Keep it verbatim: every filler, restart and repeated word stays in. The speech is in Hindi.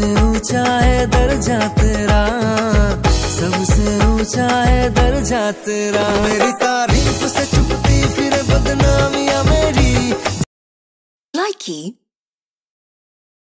ऊंचा है दर्जा तेरा, सबसे ऊंचा है दर्जा तेरा। मेरी तारीफ से चुपती फिर बदनामियां मेरी। Likey